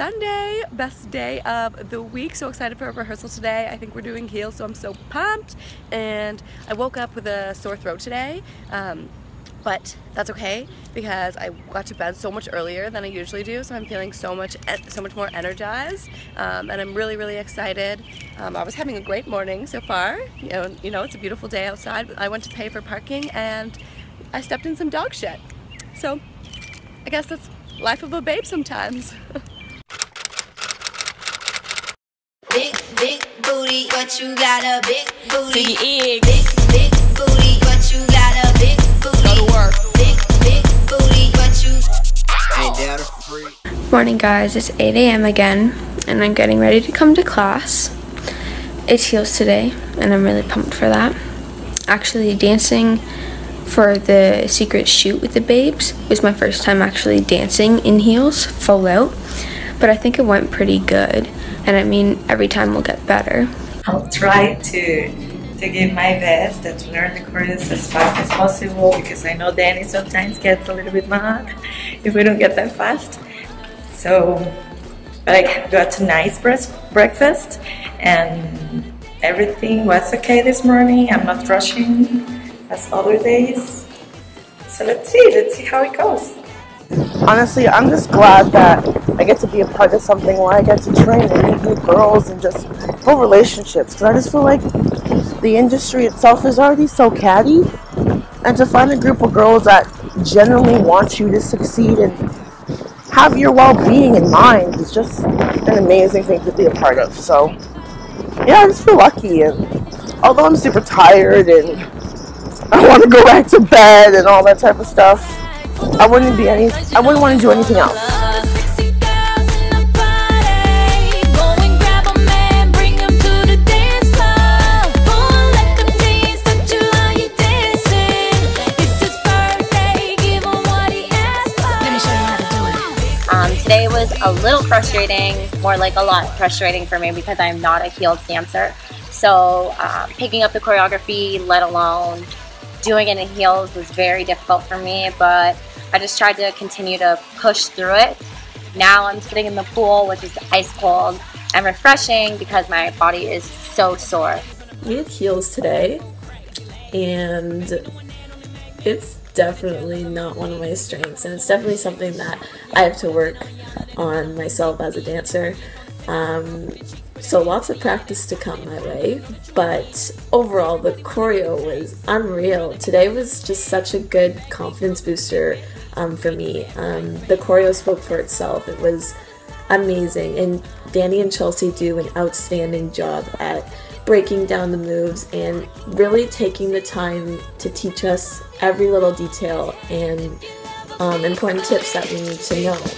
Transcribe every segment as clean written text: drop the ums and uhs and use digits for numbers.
Sunday, best day of the week. So excited for a rehearsal today. I think we're doing heels, so I'm so pumped. And I woke up with a sore throat today, but that's okay because I got to bed so much earlier than I usually do. So I'm feeling so much more energized, and I'm really excited. I was having a great morning so far. You know, it's a beautiful day outside. I went to pay for parking and I stepped in some dog shit. So I guess that's life of a babe sometimes. Big booty, but you got a big booty. Big booty, but you got a big booty. Go to work. Big booty, but you ain't that a freak. Morning guys, it's 8 a.m. again and I'm getting ready to come to class. It's heels today and I'm really pumped for that. Actually dancing for the secret shoot with the babes was my first time actually dancing in heels full out, but I think it went pretty good, and I mean every time will get better. I'll try to give my best and to learn the chorus as fast as possible, because I know Danny sometimes gets a little bit mad if we don't get that fast. So, but I got a nice breakfast and everything was okay this morning. I'm not rushing as other days. So let's see how it goes. Honestly, I'm just glad that I get to be a part of something where I get to train and meet new girls and just build relationships, because I just feel like the industry itself is already so catty, and to find a group of girls that genuinely want you to succeed and have your well-being in mind is just an amazing thing to be a part of. So yeah, I just feel lucky, and although I'm super tired and I want to go back to bed and all that type of stuff, I wouldn't want to do anything else. Today was a little frustrating, more like a lot frustrating for me because I'm not a heels dancer. So picking up the choreography, let alone doing it in heels, was very difficult for me, but I just tried to continue to push through it. Now I'm sitting in the pool, which is ice cold and refreshing because my body is so sore. We had heels today, and it's definitely not one of my strengths, and it's definitely something that I have to work on myself as a dancer. So lots of practice to come my way, but overall the choreo was unreal. Today was just such a good confidence booster for me. The choreo spoke for itself. It was amazing, and Danny and Chelsea do an outstanding job at breaking down the moves and really taking the time to teach us every little detail and important tips that we need to know.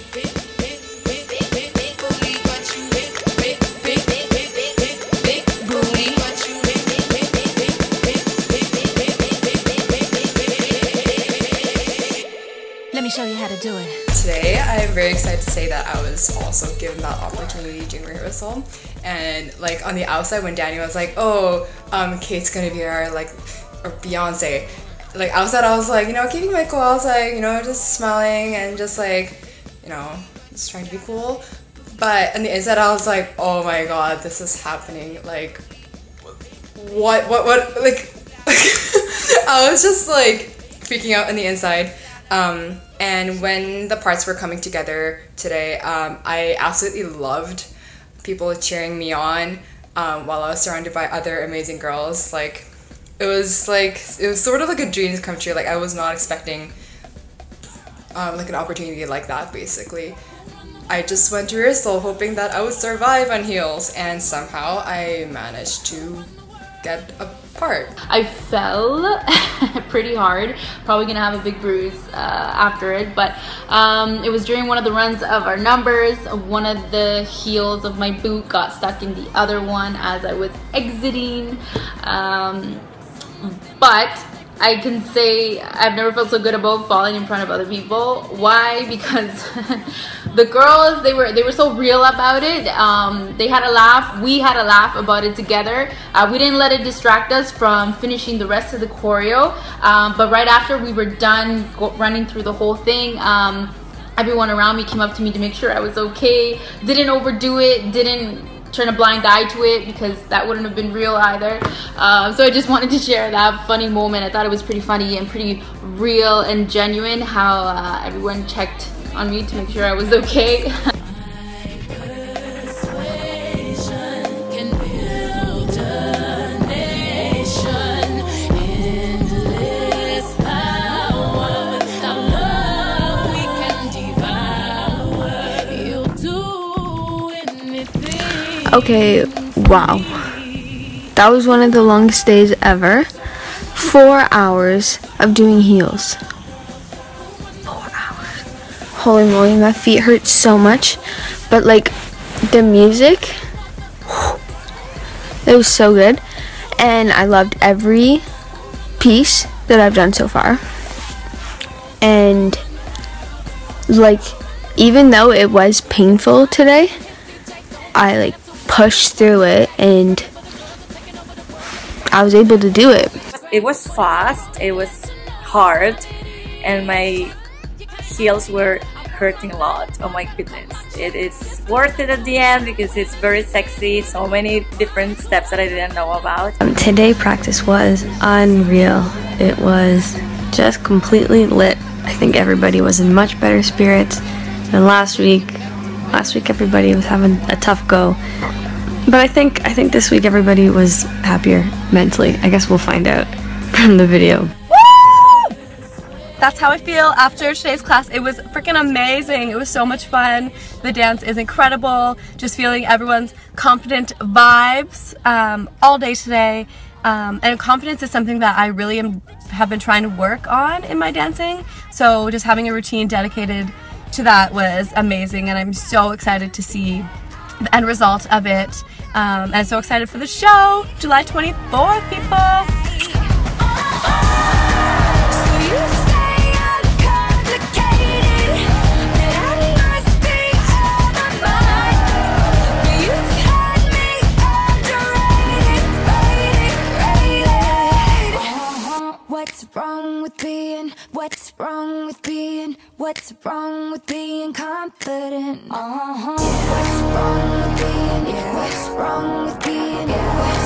Let me show you how to do it. Today, I'm very excited to say that I was also given that opportunity during rehearsal. And like on the outside, when Danny was like, "Oh, Kate's gonna be our or Beyonce," like outside I was like, keeping my cool. I was like, just smiling and just like, just trying to be cool. But on the inside, I was like, "Oh my God, this is happening!" Like, what? Like, I was just like freaking out on the inside. And when the parts were coming together today, I absolutely loved people cheering me on while I was surrounded by other amazing girls. Like, it was sort of like a dream come true. Like, I was not expecting like an opportunity like that, basically. I just went to rehearsal hoping that I would survive on heels, and somehow I managed to get a part. I fell pretty hard, probably gonna have a big bruise after it, but it was during one of the runs of our numbers. One of the heels of my boot got stuck in the other one as I was exiting, but I can say I've never felt so good about falling in front of other people. Why? Because the girls, they were so real about it. They had a laugh. We had a laugh about it together. We didn't let it distract us from finishing the rest of the choreo. But right after we were done running through the whole thing, everyone around me came up to me to make sure I was okay. Didn't overdo it, didn't turn a blind eye to it, because that wouldn't have been real either. So I just wanted to share that funny moment. I thought it was pretty funny and pretty real and genuine how everyone checked on me to make sure I was okay. Okay, wow. That was one of the longest days ever. 4 hours of doing heels. 4 hours. Holy moly, my feet hurt so much. But like, the music, it was so good. And I loved every piece that I've done so far. And like, even though it was painful today, I like pushed through it and I was able to do it. It was fast, it was hard, and my heels were hurting a lot. Oh my goodness. It is worth it at the end because it's very sexy, so many different steps that I didn't know about. Today practice was unreal. It was just completely lit. I think everybody was in much better spirits than last week. Last week everybody was having a tough go. But I think this week everybody was happier mentally. I guess we'll find out from the video. Woo! That's how I feel after today's class. It was freaking amazing. It was so much fun. The dance is incredible. Just feeling everyone's confident vibes all day today. And confidence is something that I really have been trying to work on in my dancing. So just having a routine dedicated to that was amazing, and I'm so excited to see the end result of it. And I'm so excited for the show, July 24th, people. What's wrong with being confident? What's wrong with being? What's wrong with being?